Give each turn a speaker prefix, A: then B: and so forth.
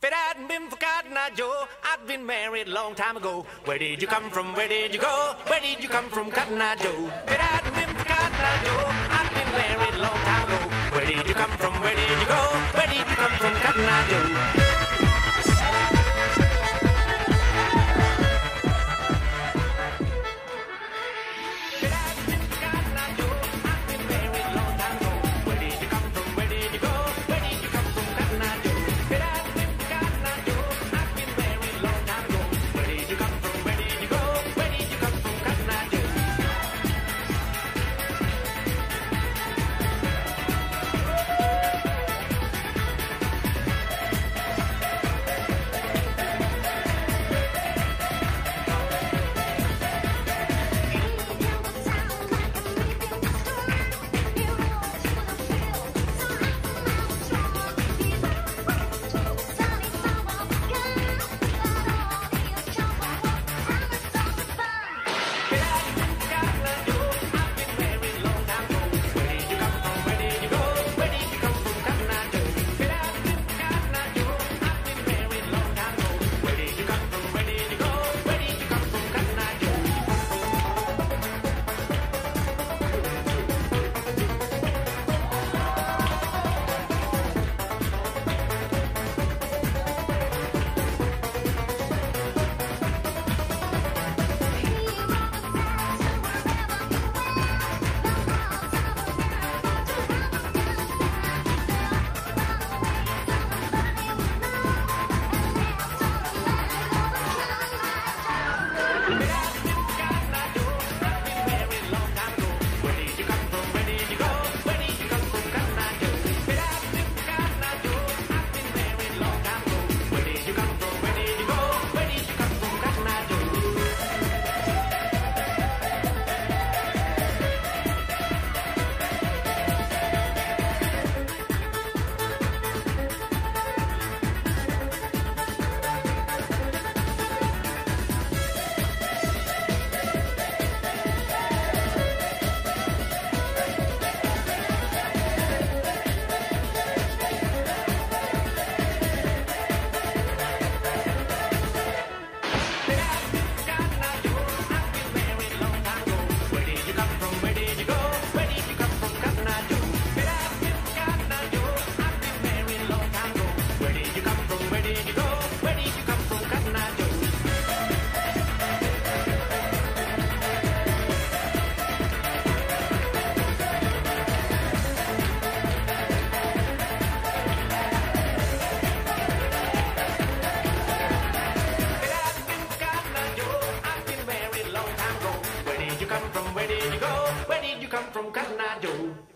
A: If it hadn't been for Cotton Eye Joe, I'd been married a long time ago. Where did you come from? Where did you go? Where did you come from, Cotton Eye Joe? If it hadn't been for Cotton Eye Joe, I'd been married a long time ago. Where did you come from? Where did you go? Where did you come from, Cotton Eye Joe? Where did you come from? Where did you go? Where did you come from, Cotton Eye Joe?